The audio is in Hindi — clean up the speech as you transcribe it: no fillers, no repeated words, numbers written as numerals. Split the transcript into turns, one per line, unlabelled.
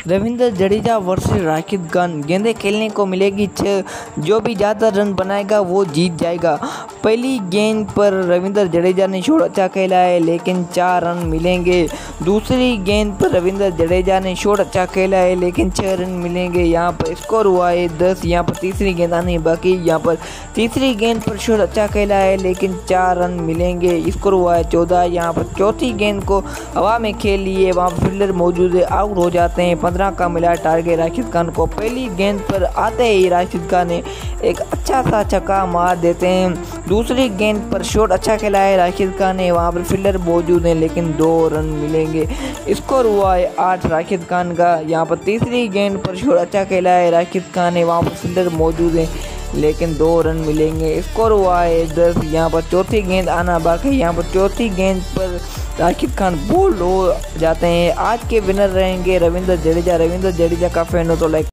रविंद्र जडेजा वर्सेस राशिद खान। गेंदें खेलने को मिलेगी 6। जो भी ज़्यादा रन बनाएगा वो जीत जाएगा। पहली गेंद पर रविंद्र जडेजा ने शॉट अच्छा खेला है लेकिन 4 रन मिलेंगे। दूसरी गेंद पर रविंद्र जडेजा ने शॉट अच्छा खेला है लेकिन 6 रन मिलेंगे। यहाँ पर स्कोर हुआ है 10। यहाँ पर तीसरी गेंद आनी बाकी। यहाँ पर तीसरी गेंद पर शॉट अच्छा खेला है लेकिन 4 रन मिलेंगे। स्कोर हुआ है 14। यहाँ पर चौथी गेंद को हवा में खेल लिए, वहाँ पर फील्डर मौजूद है, आउट हो जाते हैं। 15 का मिला टारगेट राशिद खान को। पहली गेंद पर आते ही राशिद खान ने एक अच्छा सा छक्का मार देते हैं। दूसरी गेंद पर शॉट अच्छा खेला है राशिद खान ने, वहाँ पर फील्डर मौजूद हैं लेकिन 2 रन मिलेंगे। स्कोर हुआ है 8 राशिद खान का। यहाँ पर तीसरी गेंद पर शॉट अच्छा खेला है राशिद खान ने, वहाँ पर फील्डर मौजूद हैं लेकिन 2 रन मिलेंगे। स्कोर हुआ है 10। यहाँ पर चौथी गेंद आना बाकी। यहाँ पर चौथी गेंद पर राशिद खान बोल्ड हो जाते हैं। आज के विनर रहेंगे रविंद्र जडेजा। रविंद्र जडेजा का फैन हो तो लाइक